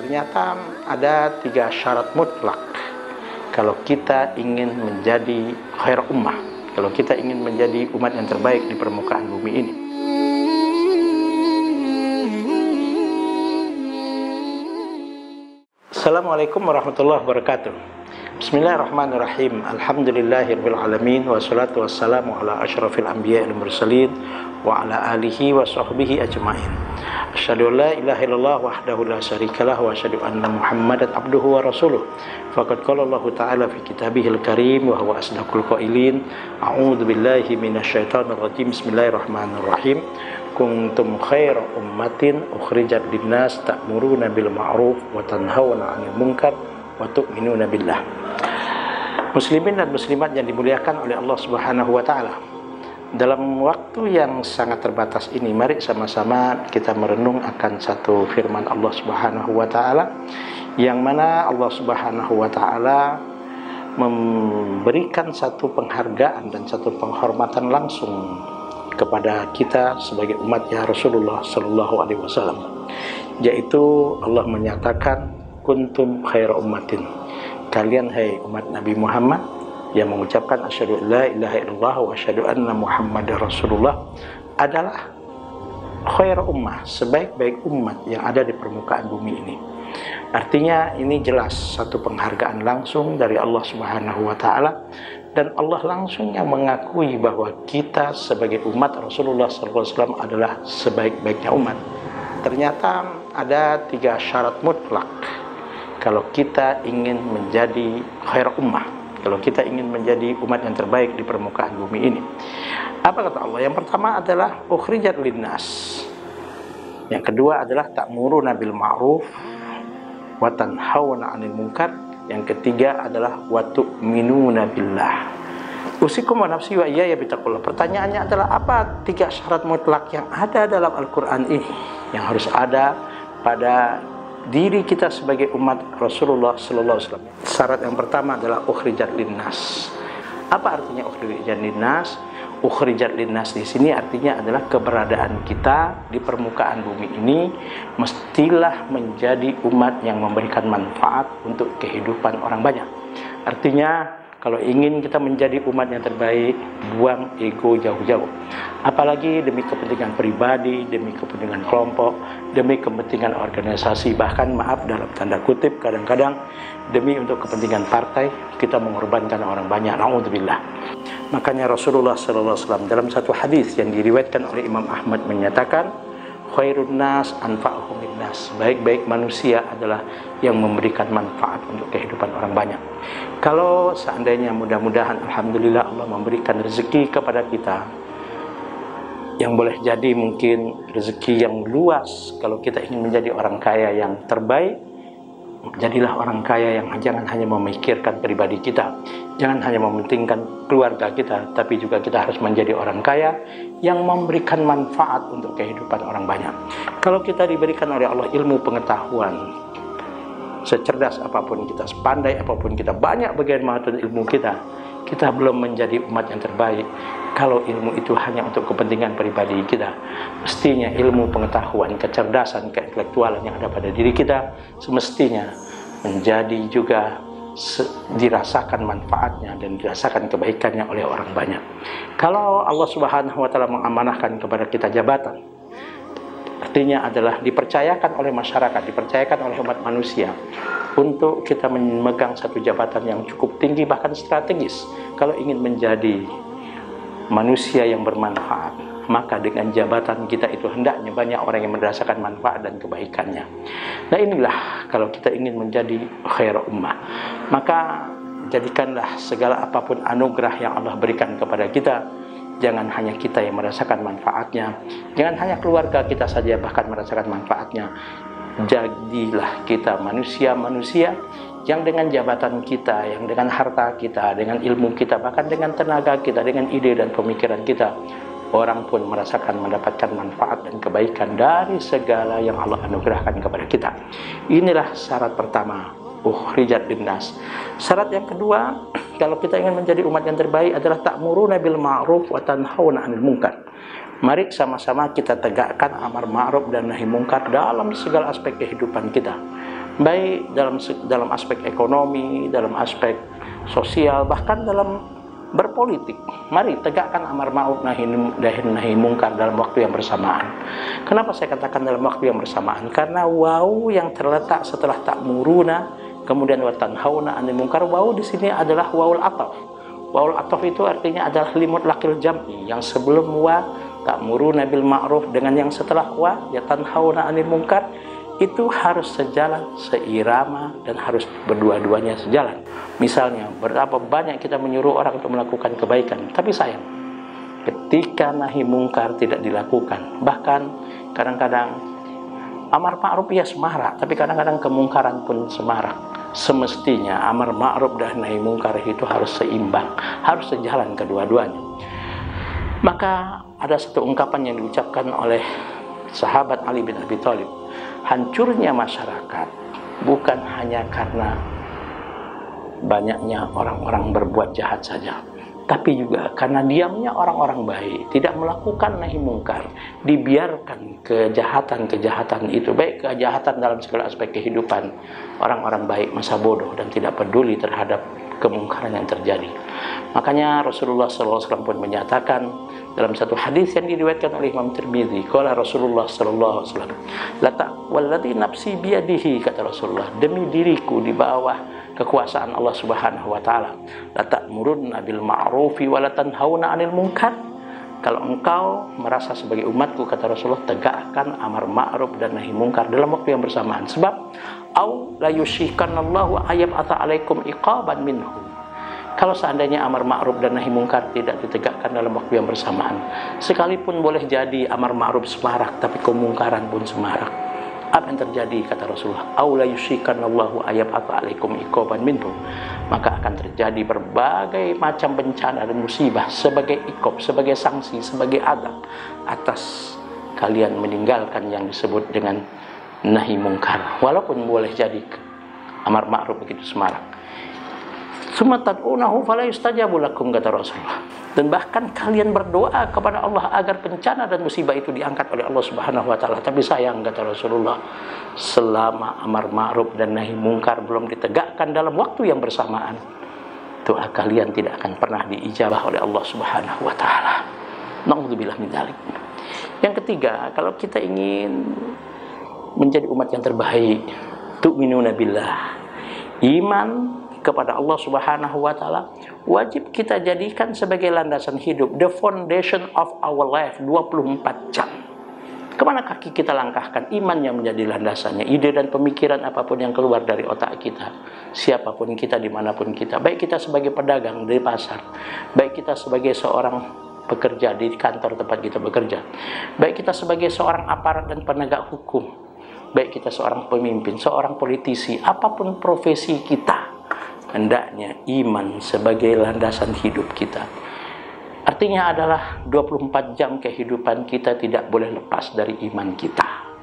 Ternyata ada 3 syarat mutlak kalau kita ingin menjadi khair ummah, kalau kita ingin menjadi umat yang terbaik di permukaan bumi ini. Assalamualaikum warahmatullahi wabarakatuh. Bismillahirrahmanirrahim. Alhamdulillahirabbil alamin, wassalatu wassalamu ala asyrafil anbiya'i wal mursalin wa ala alihi wa sahbihi ajmain. Asyhadu an la ilaha illallah wahdahu la syarikalah wa asyhadu anna Muhammadan abduhu wa rasuluh. Faqad qala Allah ta'ala fi kitabihil karim wa huwa asdaqul qailin. A'udzu billahi minasyaitonir rajim. Bismillahirrahmanirrahim. Kuntum khaira ummatin ukhrijat linnas ta'muruna bil ma'ruf wa tanhauna 'anil munkar wa tu'minuna billah. Muslimin dan muslimat yang dimuliakan oleh Allah Subhanahu wa taala. Dalam waktu yang sangat terbatas ini, mari sama-sama kita merenung akan satu firman Allah Subhanahu wa taala, yang mana Allah Subhanahu wa taala memberikan satu penghargaan dan satu penghormatan langsung kepada kita sebagai umatnya Rasulullah sallallahu alaihi wasallam, yaitu Allah menyatakan kuntum khaira ummatin, kalian hai umat Nabi Muhammad yang mengucapkan asyhadu la ilaha illallah wa asyhadu anna Muhammadar Rasulullah adalah khair ummah, sebaik-baik umat yang ada di permukaan bumi ini. Artinya ini jelas satu penghargaan langsung dari Allah Subhanahu wa taala, dan Allah langsung yang mengakui bahwa kita sebagai umat Rasulullah SAW adalah sebaik-baiknya umat. Ternyata ada 3 syarat mutlak kalau kita ingin menjadi khair ummah, kalau kita ingin menjadi umat yang terbaik di permukaan bumi ini. Apa kata Allah? Yang pertama adalah ukhrijat linnas. Yang kedua adalah ta'muruna bil ma'ruf wa tanhauna 'anil munkar. Yang ketiga adalah wa tu'minuna billah. Usikum wa nafsi wa iyaya bittaqullah. Pertanyaannya adalah, apa 3 syarat mutlak yang ada dalam Al-Qur'an ini yang harus ada pada diri kita sebagai umat Rasulullah sallallahu alaihi wasallam? Syarat yang pertama adalah ukhrijat linnas. Apa artinya ukhrijat linnas? Ukhrijat linnas di sini artinya adalah keberadaan kita di permukaan bumi ini mestilah menjadi umat yang memberikan manfaat untuk kehidupan orang banyak. Artinya kalau ingin kita menjadi umat yang terbaik, buang ego jauh-jauh. Apalagi demi kepentingan pribadi, demi kepentingan kelompok, demi kepentingan organisasi, bahkan maaf dalam tanda kutip kadang-kadang demi untuk kepentingan partai kita mengorbankan orang banyak. Na'udzubillah. Makanya Rasulullah SAW dalam satu hadis yang diriwayatkan oleh Imam Ahmad menyatakan, khairun nas anfa'uhum linnas. Baik-baik manusia adalah yang memberikan manfaat untuk kehidupan orang banyak. Kalau seandainya mudah-mudahan alhamdulillah Allah memberikan rezeki kepada kita, yang boleh jadi mungkin rezeki yang luas, kalau kita ingin menjadi orang kaya yang terbaik, jadilah orang kaya yang jangan hanya memikirkan pribadi kita, jangan hanya mementingkan keluarga kita, tapi juga kita harus menjadi orang kaya yang memberikan manfaat untuk kehidupan orang banyak. Kalau kita diberikan oleh Allah ilmu pengetahuan, secerdas apapun kita, sepandai apapun kita, banyak bagaimanapun ilmu kita, kita belum menjadi umat yang terbaik kalau ilmu itu hanya untuk kepentingan pribadi kita. Mestinya ilmu pengetahuan, kecerdasan, keintelektualan yang ada pada diri kita semestinya menjadi juga dirasakan manfaatnya dan dirasakan kebaikannya oleh orang banyak. Kalau Allah Subhanahu wa taala mengamanahkan kepada kita jabatan, artinya adalah dipercayakan oleh masyarakat, dipercayakan oleh umat manusia untuk kita memegang satu jabatan yang cukup tinggi, bahkan strategis. Kalau ingin menjadi manusia yang bermanfaat, maka dengan jabatan kita itu hendaknya banyak orang yang merasakan manfaat dan kebaikannya. Nah inilah kalau kita ingin menjadi khair ummah, maka jadikanlah segala apapun anugerah yang Allah berikan kepada kita, jangan hanya kita yang merasakan manfaatnya, jangan hanya keluarga kita saja bahkan merasakan manfaatnya. Jadilah kita manusia-manusia yang dengan jabatan kita, yang dengan harta kita, dengan ilmu kita, bahkan dengan tenaga kita, dengan ide dan pemikiran kita, orang pun merasakan mendapatkan manfaat dan kebaikan dari segala yang Allah anugerahkan kepada kita. Inilah syarat pertama, ukhrijat linnas. Syarat yang kedua, kalau kita ingin menjadi umat yang terbaik adalah ta'muruna bil ma'ruf wa tanhauna 'anil munkar. Mari sama-sama kita tegakkan amar ma'ruf dan nahi mungkar dalam segala aspek kehidupan kita. baik dalam aspek ekonomi, dalam aspek sosial, bahkan dalam berpolitik. Mari tegakkan amar ma'ruf nahi mungkar dalam waktu yang bersamaan. Kenapa saya katakan dalam waktu yang bersamaan? Karena waw yang terletak setelah ta'muruna kemudian wa tanhauna 'anil munkar, waw di sini adalah wawul ataf. Wawul ataf itu artinya adalah limut lakil jam'i, yang sebelum wa ta'muruna bil ma'ruf dengan yang setelah wa ya tanhauna 'anil munkar itu harus sejalan, seirama, dan harus berdua-duanya sejalan. Misalnya, berapa banyak kita menyuruh orang untuk melakukan kebaikan, tapi sayang, ketika nahi mungkar tidak dilakukan. Bahkan kadang-kadang amar ma'ruf ya semarak, tapi kadang-kadang kemungkaran pun semarak. Semestinya amar ma'ruf dan nahi mungkar itu harus seimbang, harus sejalan kedua-duanya. Maka ada satu ungkapan yang diucapkan oleh sahabat Ali bin Abi Thalib, hancurnya masyarakat bukan hanya karena banyaknya orang-orang berbuat jahat saja, tapi juga karena diamnya orang-orang baik, tidak melakukan nahi mungkar, dibiarkan kejahatan-kejahatan itu, baik kejahatan dalam segala aspek kehidupan, orang-orang baik masa bodoh dan tidak peduli terhadap kemungkaran yang terjadi. Makanya Rasulullah SAW pun menyatakan dalam satu hadis yang diriwayatkan oleh Imam Tirmidzi, qala Rasulullah SAW, walladzi nafsi biyadihi, kata Rasulullah, demi diriku di bawah kekuasaan Allah Subhanahu wa taala, la ta'murunna bil ma'rufi wa la tanhauna 'anil munkar. Kalau engkau merasa sebagai umatku, kata Rasulullah, tegakkan amar ma'ruf dan nahi mungkar dalam waktu yang bersamaan. Sebab au la yushikanallahu ayab'atha 'alaikum iqaban minhu. Kalau seandainya amar ma'ruf dan nahi mungkar tidak ditegakkan dalam waktu yang bersamaan, sekalipun boleh jadi amar ma'ruf semarak, tapi kemungkaran pun semarak. Apa yang terjadi, kata Rasulullah, au la yushikanallahu ayab'atha 'alaikum iqaban minhu. Maka akan terjadi berbagai macam bencana dan musibah sebagai iqab, sebagai sanksi, sebagai adab atas kalian meninggalkan yang disebut dengan nahi mungkar, walaupun boleh jadi amar ma'ruf begitu semarak. Summa tad'unahu fala yustajabu lakum, kata Rasulullah. Dan bahkan kalian berdoa kepada Allah agar bencana dan musibah itu diangkat oleh Allah Subhanahu wa taala. Tapi sayang, kata Rasulullah, selama amar ma'ruf dan nahi mungkar belum ditegakkan dalam waktu yang bersamaan, doa kalian tidak akan pernah diijabah oleh Allah Subhanahu wa taala. Na'udzubillah min dzalik. Yang ketiga, kalau kita ingin menjadi umat yang terbaik, tu'minuna billah, iman kepada Allah Subhanahu wa taala wajib kita jadikan sebagai landasan hidup, the foundation of our life, 24 jam. Kemana kaki kita langkahkan, iman yang menjadi landasannya. Ide dan pemikiran apapun yang keluar dari otak kita, siapapun kita, dimanapun kita, baik kita sebagai pedagang di pasar, baik kita sebagai seorang pekerja di kantor tempat kita bekerja, baik kita sebagai seorang aparat dan penegak hukum, baik kita seorang pemimpin, seorang politisi, apapun profesi kita, hendaknya iman sebagai landasan hidup kita. Artinya adalah 24 jam kehidupan kita tidak boleh lepas dari iman kita.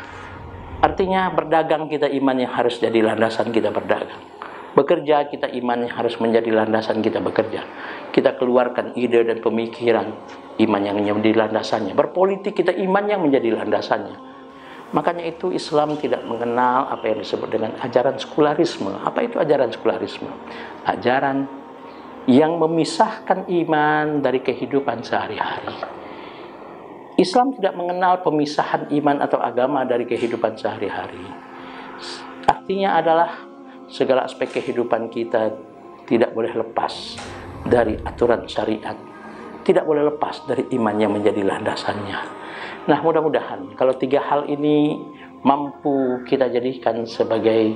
Artinya berdagang kita iman yang harus jadi landasan kita berdagang. Bekerja kita iman yang harus menjadi landasan kita bekerja. Kita keluarkan ide dan pemikiran, iman yang menjadi landasannya. Berpolitik kita iman yang menjadi landasannya. Makanya itu Islam tidak mengenal apa yang disebut dengan ajaran sekularisme. Apa itu ajaran sekularisme? Ajaran yang memisahkan iman dari kehidupan sehari-hari. Islam tidak mengenal pemisahan iman atau agama dari kehidupan sehari-hari. Artinya adalah segala aspek kehidupan kita tidak boleh lepas dari aturan syariat, tidak boleh lepas dari iman yang menjadi landasannya. Nah, mudah-mudahan kalau tiga hal ini mampu kita jadikan sebagai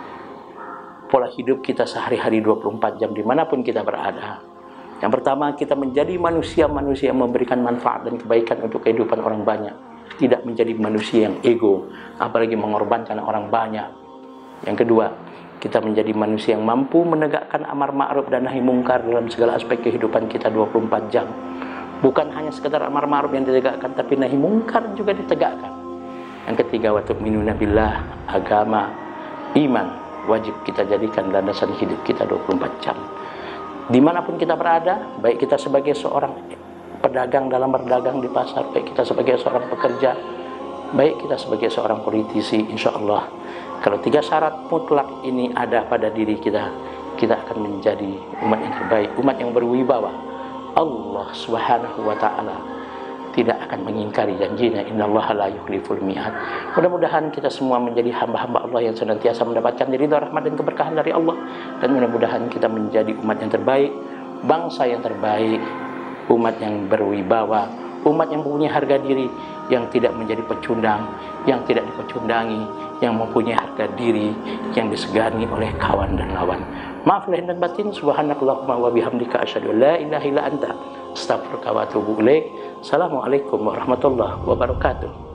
pola hidup kita sehari-hari 24 jam dimanapun kita berada. Yang pertama, kita menjadi manusia-manusia yang memberikan manfaat dan kebaikan untuk kehidupan orang banyak. Tidak menjadi manusia yang ego, apalagi mengorbankan orang banyak. Yang kedua, kita menjadi manusia yang mampu menegakkan amar ma'ruf dan nahi mungkar dalam segala aspek kehidupan kita 24 jam. Bukan hanya sekedar amar ma'ruf yang ditegakkan, tapi nahi mungkar juga ditegakkan. Yang ketiga, wa tu'minuna billah, agama, iman wajib kita jadikan landasan hidup kita 24 jam. Dimanapun kita berada, baik kita sebagai seorang pedagang dalam berdagang di pasar, baik kita sebagai seorang pekerja, baik kita sebagai seorang politisi, insya Allah Kalau 3 syarat mutlak ini ada pada diri kita, kita akan menjadi umat yang terbaik, umat yang berwibawa. Allah Subhanahu wa taala tidak akan mengingkari janjinya, innallaha la yukhliful mi'ad. Mudah-mudahan kita semua menjadi hamba-hamba Allah yang senantiasa mendapatkan ridha, rahmat dan keberkahan dari Allah, dan mudah-mudahan kita menjadi umat yang terbaik, bangsa yang terbaik, umat yang berwibawa, umat yang mempunyai harga diri, yang tidak menjadi pecundang, yang tidak dipecundangi, yang mempunyai harga diri, yang disegani oleh kawan dan lawan. Maaf lahir dan batin. Subhanakallahumma wa bihamdika asyhadu an la ilaha illa anta astaghfiruka wa atubu ilaik. Assalamualaikum warahmatullahi wabarakatuh.